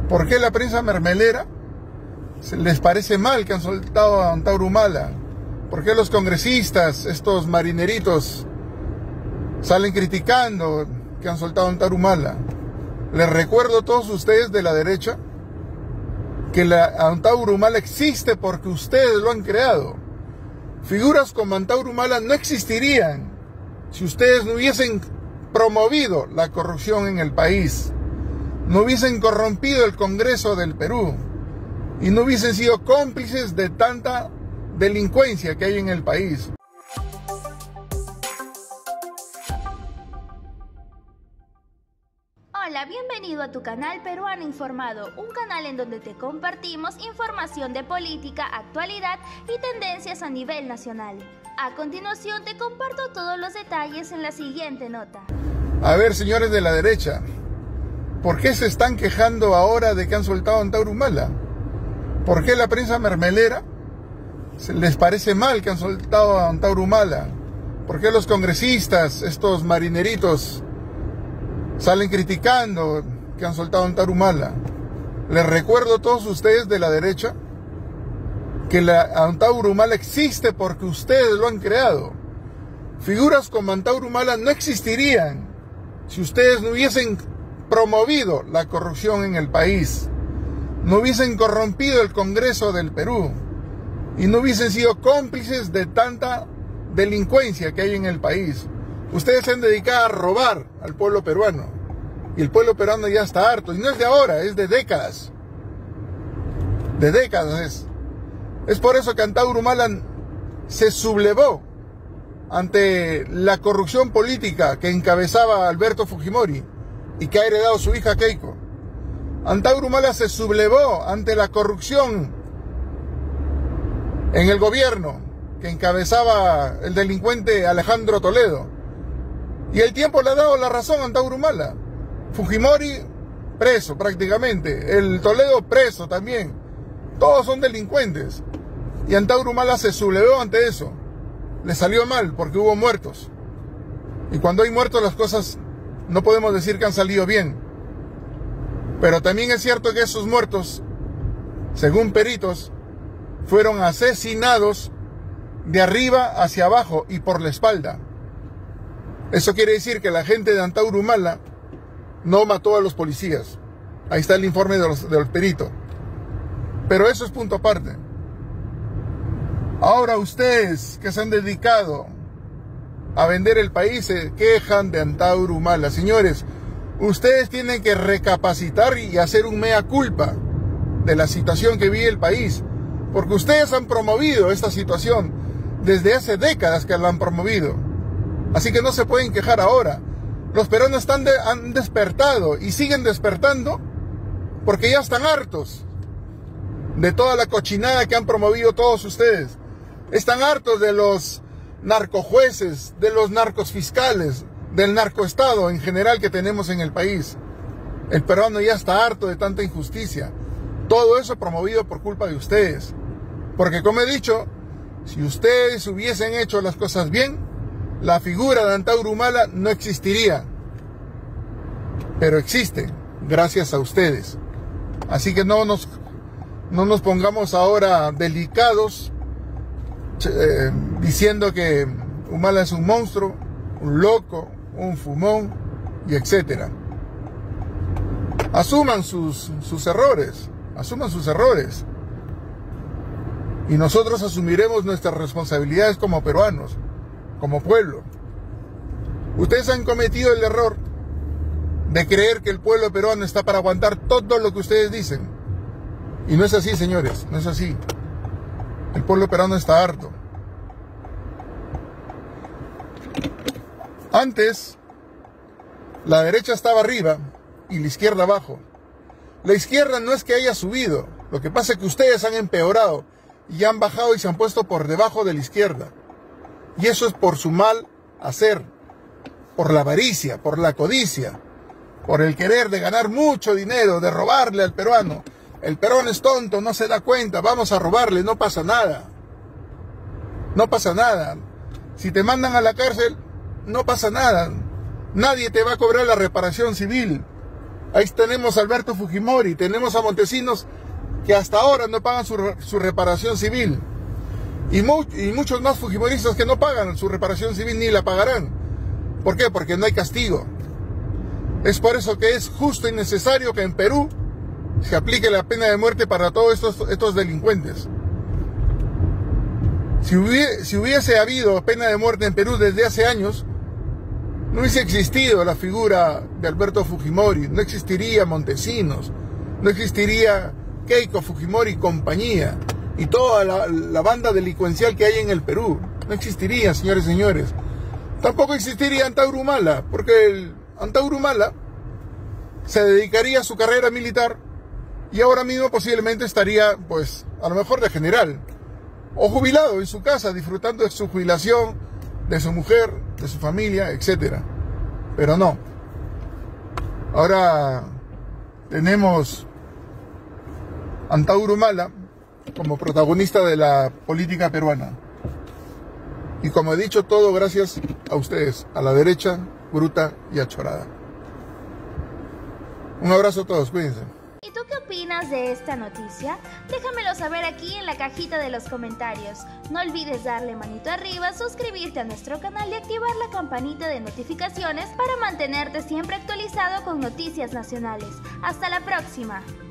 ¿Por qué la prensa mermelera les parece mal que han soltado a Antauro Humala? ¿Por qué los congresistas, estos marineritos, salen criticando que han soltado a Antauro Humala? Les recuerdo a todos ustedes de la derecha que Antauro Humala existe porque ustedes lo han creado. Figuras como Antauro Humala no existirían si ustedes no hubiesen promovido la corrupción en el país, no hubiesen corrompido el Congreso del Perú y no hubiesen sido cómplices de tanta delincuencia que hay en el país. Hola, bienvenido a tu canal Peruano Informado, un canal en donde te compartimos información de política, actualidad y tendencias a nivel nacional. A continuación te comparto todos los detalles en la siguiente nota. A ver, señores de la derecha, ¿por qué se están quejando ahora de que han soltado a Antauro Humala? ¿Por qué la prensa mermelera les parece mal que han soltado a Antauro Humala? ¿Por qué los congresistas, estos marineritos, salen criticando que han soltado a Antauro Humala? Les recuerdo a todos ustedes de la derecha que Antauro Humala existe porque ustedes lo han creado. Figuras como Antauro Humala no existirían si ustedes no hubiesen promovido la corrupción en el país, no hubiesen corrompido el Congreso del Perú y no hubiesen sido cómplices de tanta delincuencia que hay en el país. Ustedes se han dedicado a robar al pueblo peruano y el pueblo peruano ya está harto, y no es de ahora, es de décadas. De décadas es. Es por eso que Antauro Humala se sublevó ante la corrupción política que encabezaba Alberto Fujimori y que ha heredado su hija Keiko. Antauro Humala se sublevó ante la corrupción en el gobierno que encabezaba el delincuente Alejandro Toledo. Y el tiempo le ha dado la razón a Antauro Humala. Fujimori preso prácticamente, el Toledo preso también. Todos son delincuentes. Y Antauro Humala se sublevó ante eso. Le salió mal porque hubo muertos. Y cuando hay muertos las cosas no podemos decir que han salido bien. Pero también es cierto que esos muertos, según peritos, fueron asesinados de arriba hacia abajo y por la espalda. Eso quiere decir que la gente de Antauro Humala no mató a los policías. Ahí está el informe de los peritos. Pero eso es punto aparte. Ahora ustedes que se han dedicado a vender el país se quejan de Antauro Humala. Señores, ustedes tienen que recapacitar y hacer un mea culpa de la situación que vive el país. Porque ustedes han promovido esta situación desde hace décadas que la han promovido. Así que no se pueden quejar ahora. Los peruanos han despertado y siguen despertando porque ya están hartos de toda la cochinada que han promovido todos ustedes. Están hartos de los narcojueces, de los narcofiscales, del narcoestado en general que tenemos en el país. El peruano ya está harto de tanta injusticia. Todo eso promovido por culpa de ustedes. Porque como he dicho, si ustedes hubiesen hecho las cosas bien, la figura de Antauro Humala no existiría. Pero existe gracias a ustedes. Así que no nos pongamos ahora delicados diciendo que Humala es un monstruo, un loco, un fumón y etcétera. Asuman sus errores, asuman sus errores. Y nosotros asumiremos nuestras responsabilidades como peruanos, como pueblo. Ustedes han cometido el error de creer que el pueblo peruano está para aguantar todo lo que ustedes dicen. Y no es así, señores, no es así. El pueblo peruano está harto. Antes, la derecha estaba arriba y la izquierda abajo. La izquierda no es que haya subido, lo que pasa es que ustedes han empeorado y han bajado y se han puesto por debajo de la izquierda. Y eso es por su mal hacer, por la avaricia, por la codicia, por el querer de ganar mucho dinero, de robarle al peruano. El peruano es tonto, no se da cuenta, vamos a robarle, no pasa nada. No pasa nada. Si te mandan a la cárcel, no pasa nada. Nadie te va a cobrar la reparación civil. Ahí tenemos a Alberto Fujimori, tenemos a Montesinos que hasta ahora no pagan su reparación civil. Y muchos más fujimoristas que no pagan su reparación civil ni la pagarán. ¿Por qué? Porque no hay castigo. Es por eso que es justo y necesario que en Perú se aplique la pena de muerte para todos estos delincuentes. Si hubiese habido pena de muerte en Perú desde hace años, no hubiese existido la figura de Alberto Fujimori, no existiría Montesinos, no existiría Keiko Fujimori y compañía, y toda la banda delincuencial que hay en el Perú. No existiría, señores y señores. Tampoco existiría Antauro Humala, porque el Antauro Humala se dedicaría a su carrera militar y ahora mismo posiblemente estaría, pues, a lo mejor de general, o jubilado en su casa, disfrutando de su jubilación, de su mujer, de su familia, etc. Pero no. Ahora tenemos Antauro Humala como protagonista de la política peruana. Y como he dicho, todo gracias a ustedes, a la derecha bruta y achorada. Un abrazo a todos, cuídense. ¿Y tú qué opinas de esta noticia? Déjamelo saber aquí en la cajita de los comentarios. No olvides darle manito arriba, suscribirte a nuestro canal y activar la campanita de notificaciones para mantenerte siempre actualizado con noticias nacionales. ¡Hasta la próxima!